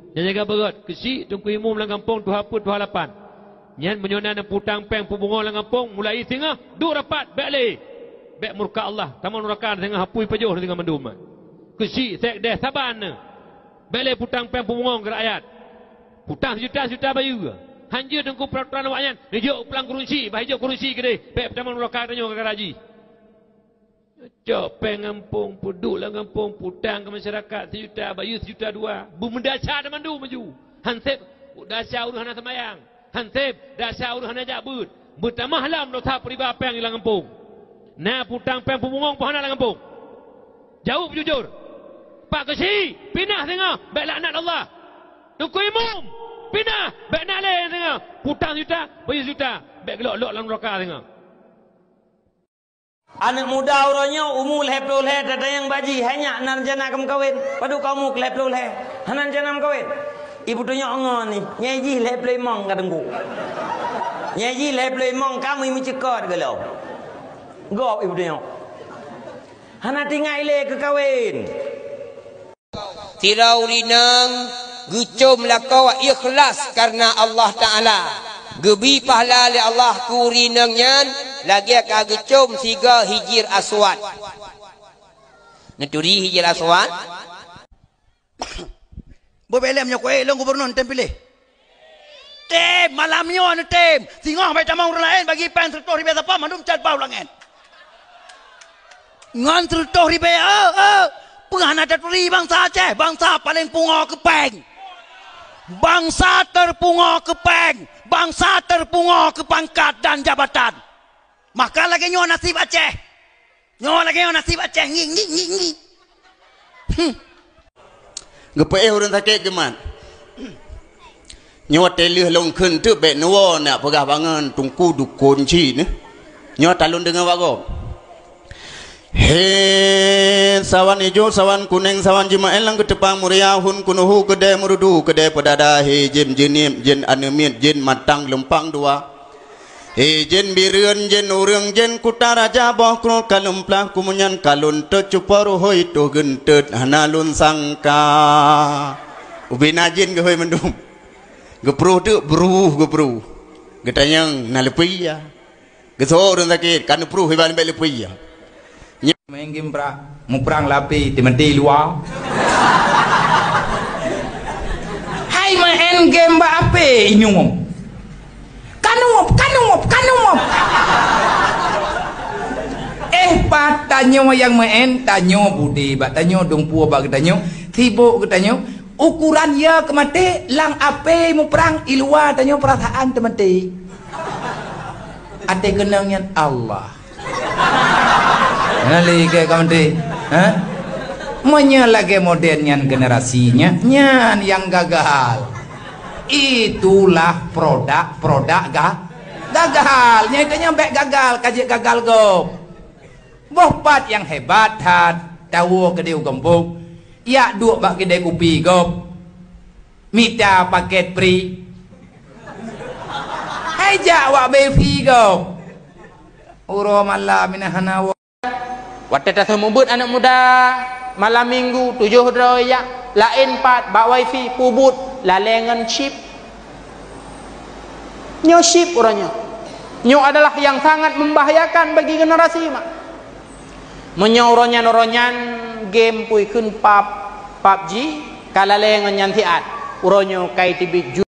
Yang jaga berat. Kesi, tunggu imum lang kampung, tuha put, tuha lapan. Nyan menyonan dan putang peng pubungo lang kampung, mulai tengah, dua rapat, baik le. Baik murka Allah. Taman nurakan tengah hapui pajuh tengah mendum. Kesi, sek deh, saban. Baik le putang peng pubungo ke rakyat. Putang sejuta bayu. Hanjir tengku peraturan awaknya. Nijuk pelang kurunsi, bahagia kurunsi ke deh. Baik taman nurakan tengah ke raji. Cok pengampung, puduk lah kampung, putang ke masyarakat, sejuta, bayu sejuta dua. Bumendasar dan mandu maju. Hansip, dasar uruhan semayang. Hansip, dasar uruhan ajak bud. Bertamah lam nota peribah peng ilang kampung. Nah putang peng pemungong pohon ilang kampung. Jawab jujur. Pak Kesi, pindah tengah, baik laknat Allah. Tunggu imum, pindah, baik nak leh tengah. Putang sejuta, bayu sejuta, baik gelok-gelok lang neraka tengah. Anak muda orangnya umur leplo leh ada yang baji hanya nan jana kam kawin padu kamu leplo leh hanan jana kawin ibu tunya ongo ni nyaji leplo mong kadengku nyaji leplo mong kamu imi cekot galau gop ibu tunya hanan tinggal le ke kawin tirau rinang gucum lakau ikhlas karena Allah Taala gebi pahala li Allah ku rinang nyan lagi kagecum siga hijir aswad. Neturi hijir aswad. Bebelemnya kowe long gubernur tem pilih. Tem malamnya anu tem. Singoh bae tamang orang lain bagi pen sertoh ribe apa mandum cat bau langen. Ngan sertoh ribe penghana daturi bangsa Aceh, bangsa paling pungo kepeng. Bangsa terpungo kepeng, bangsa terpungo ke pangkat dan jabatan. Maka lagi nyawa nasib Aceh. Nyawa lagi nyawa nasib Aceh. Ngi. Gepek orang sakit keman. Nyawa telih long kun tu bek nuwa nak pegah bangan tungku dukun ci ni. Nyawa talun dengan wago. He sawan hijau, sawan kuning, sawan jimael lang ketepang muriahun kunuhu kedai murudu kedai pedada he jin jenim jin anemit jin matang lempang dua. Jen bireun jen urang jen kuta raja boh krol kalumplah kumunyan kalun tecuparu hoi to gentet hanalun sangka ubina jen ge hoi mendum gepru tu beruh gepru getanyang nalepi ya geso urang sakit kan pru hoi ban bel lepi ya main game pra mu perang lapi di menti luar hai main game ba ape inyum kanumop pat tanyo yang main tanyo budi bat tanyo dong pua bag tanyo tibo tanyo ukuran ya kemate lang ape mu perang ilua tanyo perasaan temati ate kenangnya Allah nali ke kemate lagi modernnya generasinya nyan yang gagal itulah produk gagal nyatanya mbak gagal kajik gagal go bohpat yang hebat hat tahu kedai gembung ya dua bak kedai kopi go minta paket free hai jawab befi go uro malam minahana wateta semubut anak muda malam minggu 7 raya lain 4 bak wifi pubut lalengan chip nyo chip orangnya nyo adalah yang sangat membahayakan bagi generasi mak menyoronyan game pui kun PUBG kalalengan nyantiat uronyo kai tibik